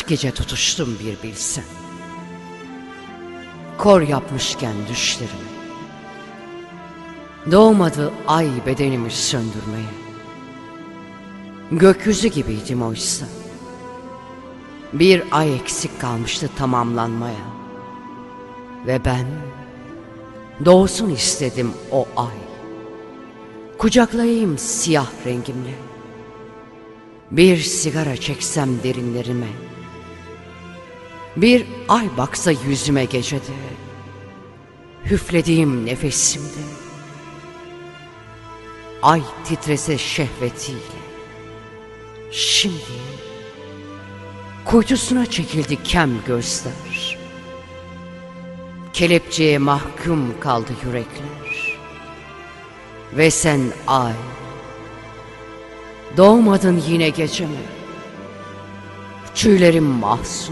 Kaç gece tutuştum bir bilsen. Kor yapmışken düşlerimi. Doğmadı ay bedenimi söndürmeye. Gökyüzü gibiydim oysa. Bir ay eksik kalmıştı tamamlanmaya. Ve ben doğsun istedim o ay. Kucaklayayım siyah rengimle. Bir sigara çeksem derinlerime. Bir ay baksa yüzüme gecede. Üflediğim nefesimde. Ay titrese şehvetiyle. Şimdi kuytusuna çekildi kem gözler. Kelepçeye mahkum kaldı yürekler. Ve sen ay, doğmadın yine geceme. Tüylerim mahzun,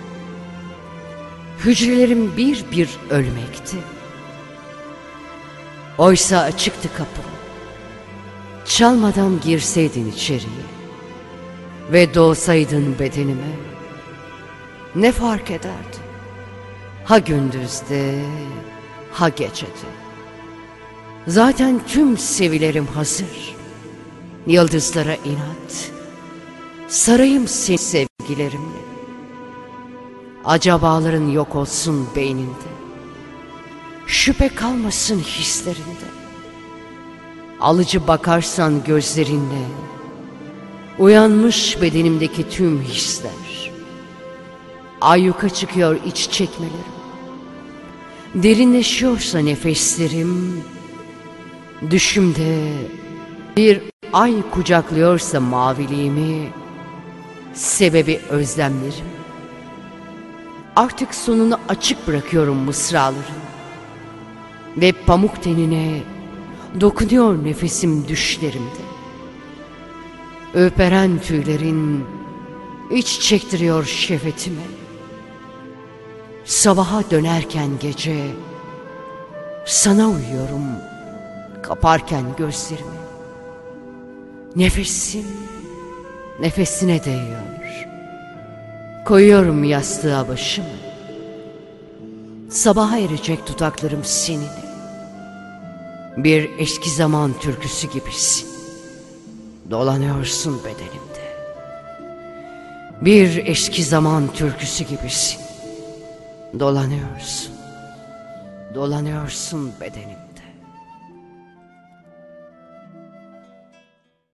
hücrelerim bir bir ölmekti. Oysa açıktı kapım. Çalmadan girseydin içeriye ve doğsaydın bedenime, ne fark ederdi? Ha gündüzde, ha gecede. Zaten tüm sevilerim hazır. Yıldızlara inat, sarayım seni sevgilerimle. Acabaların yok olsun beyninde, şüphe kalmasın hislerinde. Alıcı bakarsan gözlerinle, uyanmış bedenimdeki tüm hisler. Ayyuka çıkıyor iç çekmelerim. Derinleşiyorsa nefeslerim. Düşümde bir ay kucaklıyorsa maviliğimi, sebebi özlemlerim. Artık sonunu açık bırakıyorum mısraların. Ve pamuk tenine dokunuyor nefesim düşlerimde. Öperen tüylerin iç çektiriyor şehvetime. Sabaha dönerken gece sana uyuyorum, kaparken gözlerimi. Nefesim nefesine değiyor. Koyuyorum yastığa başımı. Sabaha erecek dudaklarım seninle. Bir eski zaman türküsü gibisin. Dolanıyorsun bedenimde. Bir eski zaman türküsü gibisin. Dolanıyorsun. Dolanıyorsun bedenimde.